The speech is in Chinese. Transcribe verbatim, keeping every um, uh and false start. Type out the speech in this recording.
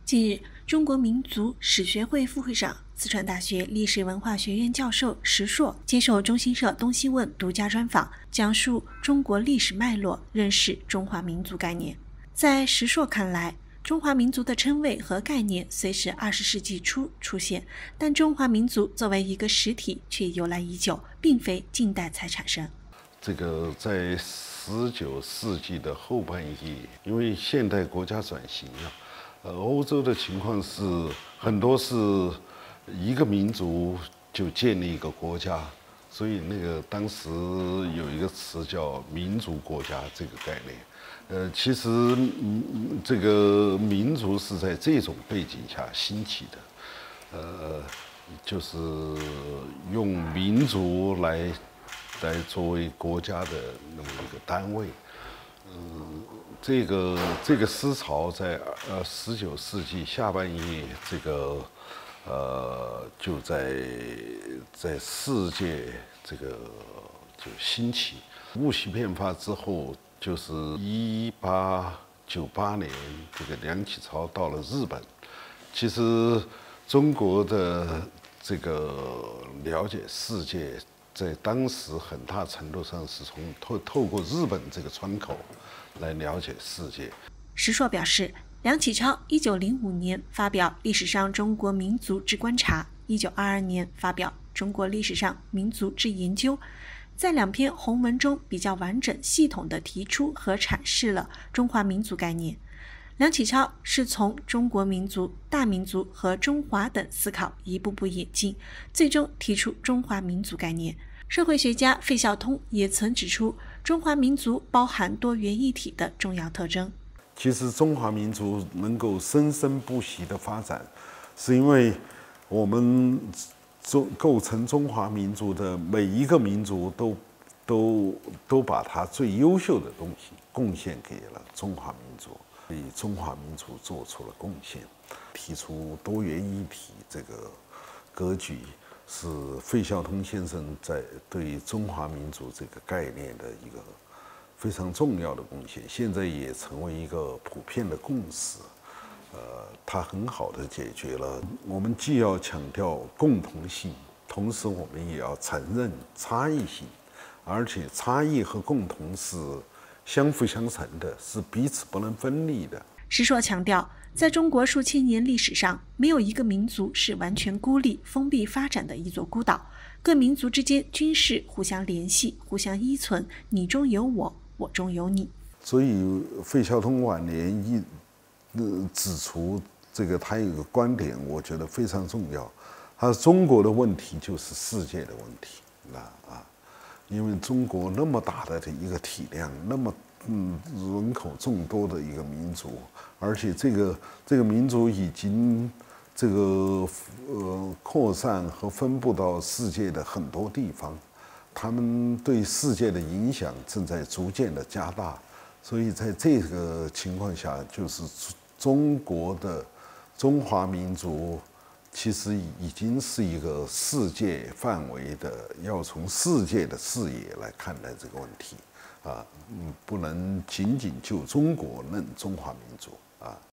近日，中国民族史学会副会长、四川大学历史文化学院教授石硕接受中新社东西问独家专访，讲述中国历史脉络，认识中华民族概念。在石硕看来，中华民族的称谓和概念虽是二十世纪初出现，但中华民族作为一个实体却由来已久，并非近代才产生。 这个在十九世纪的后半叶，因为现代国家转型啊。呃，欧洲的情况是很多是一个民族就建立一个国家，所以那个当时有一个词叫民族国家这个概念。呃，其实嗯这个民族是在这种背景下兴起的，呃，就是用民族来来作为国家的那么一个单位。嗯，这个这个思潮在呃十九世纪下半叶，这个呃就在在世界这个就兴起。戊戌变法之后，就是一八九八年，这个梁启超到了日本。其实中国的这个了解世界，在当时很大程度上是从透透过日本这个窗口来了解世界。 石硕表示，梁启超一九零五年发表《历史上中国民族之观察》，一九二二年发表《中国历史上民族之研究》，在两篇宏文中比较完整系统地提出和阐释了中华民族概念。梁启超是从中国民族、大民族和中华等思考一步步演进，最终提出中华民族概念。社会学家费孝通也曾指出，中华民族包含多元一体的重要特征。 其实中华民族能够生生不息的发展，是因为我们中构成中华民族的每一个民族都都都把它最优秀的东西贡献给了中华民族，为中华民族做出了贡献，提出多元一体这个格局。是费孝通先生在对中华民族这个概念的一个非常重要的贡献，现在也成为一个普遍的共识。呃，它很好的解决了我们既要强调共同性，同时我们也要承认差异性，而且差异和共同是相辅相成的，是彼此不能分离的。 石硕强调，在中国数千年历史上，没有一个民族是完全孤立、封闭发展的一座孤岛，各民族之间均是互相联系、互相依存，你中有我，我中有你。 所以费孝通晚年一、呃、指出，这个他有一个观点，我觉得非常重要。他说中国的问题就是世界的问题，啊，因为中国那么大的一个体量，那么嗯，人口众多的一个民族，而且这个这个民族已经这个呃扩散和分布到世界的很多地方，他们对世界的影响正在逐渐的加大，所以在这个情况下，就是中国的中华民族其实已经是一个世界范围的，要从世界的视野来看待这个问题。啊，嗯，不能仅仅就中国论中华民族啊。